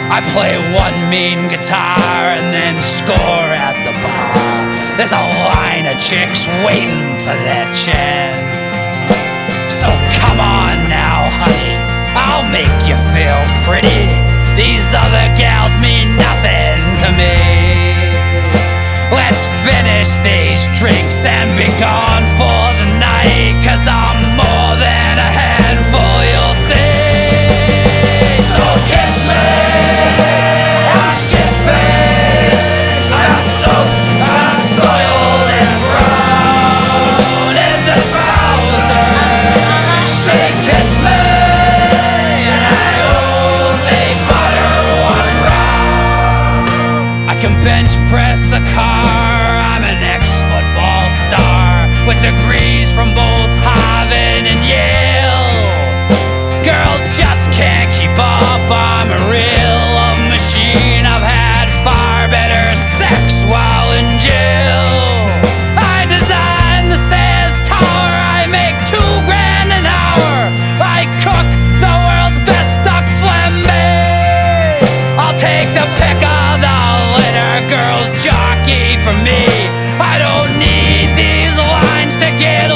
I play one mean guitar and then score at the bar. There's a line of chicks waiting for their chance. So come on now, honey, I'll make you feel pretty. These other gals mean nothing to me. Let's finish these drinks and be gone for the night, 'cause I'm more than a handful, you'll see. So kiss me, I'm shit-faced, I'm soaked, I'm soiled and brown in the trousers. She kissed me and I only butter one round. I can bench press a car, I'm an ex-football star with degrees from both Harvard and Yale. Girls just can't keep up, I'm a real love machine. I've had far better sex while in jail. I designed the Sears Tower, I make $2,000 an hour. I cook the world's best duck flambe. I'll take the pick of the litter, girls jockey for me. I don't need these lines to get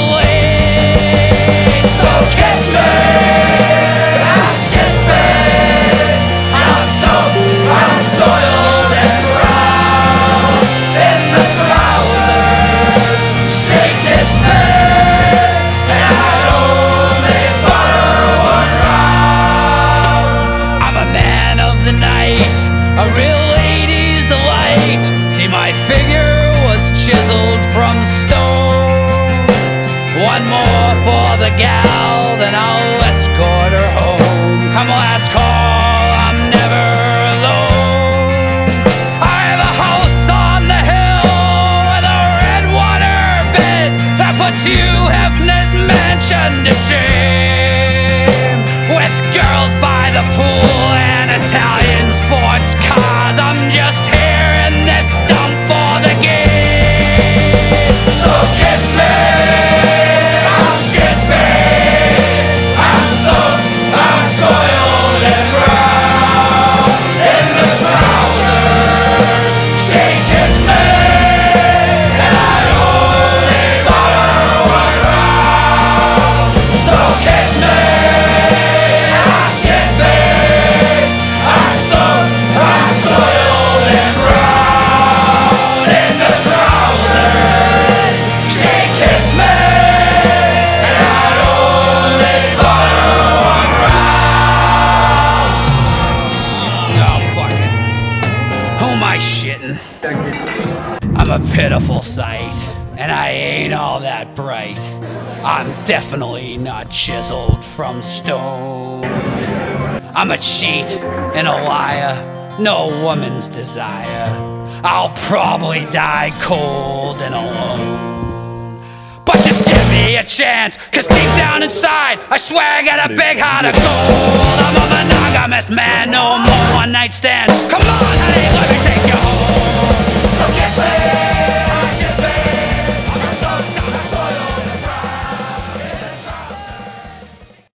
laid. So kiss me, I'm shit-faced, I'm soaked, I'm soiled and brown in the trousers. She kissed me and I only butter one round. I'm a man of the night, a real lady's delight. See, my figure was chiseled from stone. One more for the gal, then I'll escort her home. Come last call, I'm never alone. I have a house on the hill with a red water bed that puts Hugh Hefner's mansion to shame. With girls by the pool and Italian sports cars, I'm just here in this dump for the game. So kiss me, I'm shit-faced, I'm soaked, I'm soiled and brown in the trousers. She kissed me and I only butter one round. So kiss me, I'm shit-faced, I'm soaked, I'm soiled and brown in the trousers. She kissed me and I only butter one round. Oh, fuck it. Who am I shitting? I'm a pitiful sight, and I ain't all that bright. I'm definitely not chiseled from stone. I'm a cheat and a liar, no woman's desire. I'll probably die cold and alone. But just give me a chance, 'cause deep down inside I swear I got a big heart of gold. I'm a monogamous man, no more one-night stands. Come on!